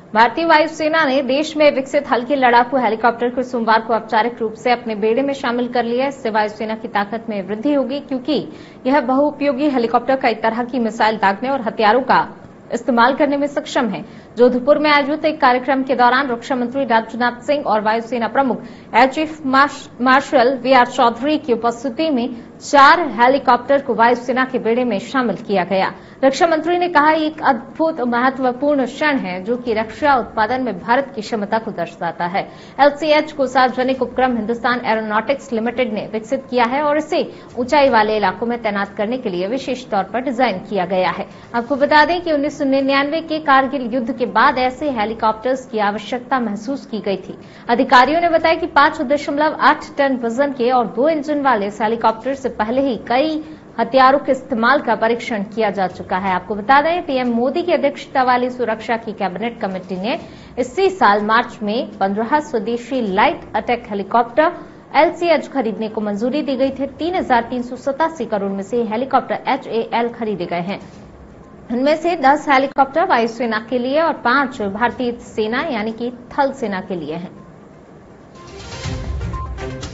भारतीय वायुसेना ने देश में विकसित हल्के लड़ाकू हेलीकॉप्टर को सोमवार को औपचारिक रूप से अपने बेड़े में शामिल कर लिया। इससे वायुसेना की ताकत में वृद्धि होगी, क्योंकि यह बहुउपयोगी हेलीकॉप्टर कई तरह की मिसाइल दागने और हथियारों का इस्तेमाल करने में सक्षम है। जोधपुर में आयोजित एक कार्यक्रम के दौरान रक्षा मंत्री राजनाथ सिंह और वायुसेना प्रमुख air chief marshal VR Chaudhari की उपस्थिति में 4 हेलीकॉप्टर को वायुसेना के बेड़े में शामिल किया गया। रक्षा मंत्री ने कहा, एक अद्भुत महत्वपूर्ण क्षण है जो कि रक्षा उत्पादन में भारत की क्षमता को दर्शाता है। एलसीएच को सार्वजनिक उपक्रम हिंदुस्तान एरोनॉटिक्स लिमिटेड ने विकसित किया है और इसे ऊंचाई वाले इलाकों में तैनात करने के लिए विशेष तौर पर डिजाइन किया गया है। आपको बता दें कि 1999 के कारगिल युद्ध के बाद ऐसे हेलीकॉप्टर्स की आवश्यकता महसूस की गई थी। अधिकारियों ने बताया कि 5.8 टन वजन के और 2 इंजन वाले इस हेलीकॉप्टर से पहले ही कई हथियारों के इस्तेमाल का परीक्षण किया जा चुका है। आपको बता दें, पीएम मोदी की अध्यक्षता वाली सुरक्षा की कैबिनेट कमेटी ने इसी साल मार्च में 15 स्वदेशी लाइट अटैक हेलीकॉप्टर एलसीएच खरीदने को मंजूरी दी गई थी। 3,387 करोड़ में से हेलीकॉप्टर HAL खरीदे गए हैं। इनमें से 10 हेलीकॉप्टर वायुसेना के लिए और 5 भारतीय सेना यानी कि थल सेना के लिए हैं।